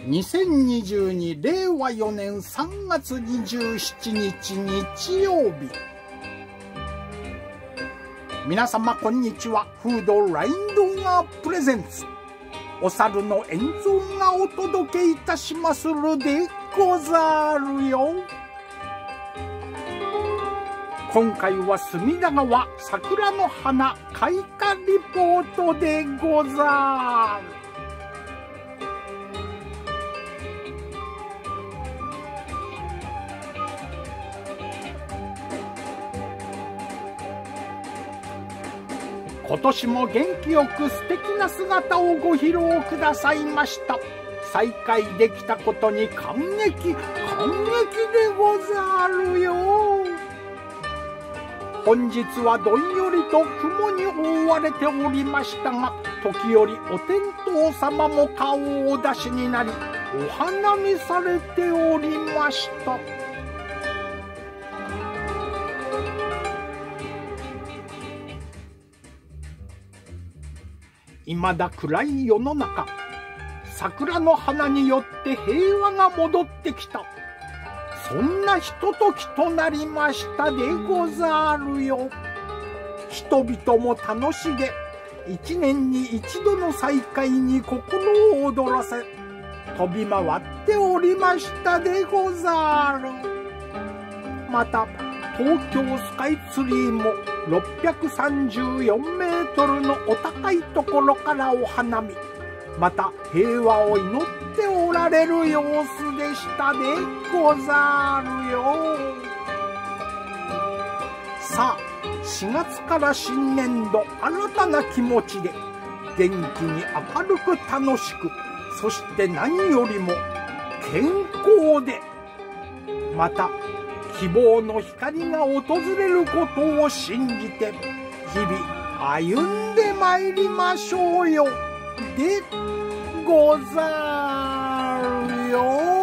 2022令和4年3月27日日曜日。皆様こんにちは。フードライン動画プレゼンツお猿の演奏がお届けいたしまするでござるよ。今回は隅田川桜の花開花リポートでござる。今年も元気よく素敵な姿をご披露くださいました。再会できたことに感激でござるよ。本日はどんよりと雲に覆われておりましたが、時折お天道様も顔をお出しになり、お花見されておりました。未だ暗い世の中、桜の花によって平和が戻ってきた。そんなひとときとなりましたでござるよ。人々も楽しげ、一年に一度の再会に心を躍らせ、飛び回っておりましたでござる。また、東京スカイツリーも634メートルのお高いところからお花見、また平和を祈っておられる様子でしたでござるよ。さあ、4月から新年度新たな気持ちで元気に明るく楽しく、そして何よりも健康で、また希望の光が訪れることを信じて日々歩んでまいりましょうよでござるよ。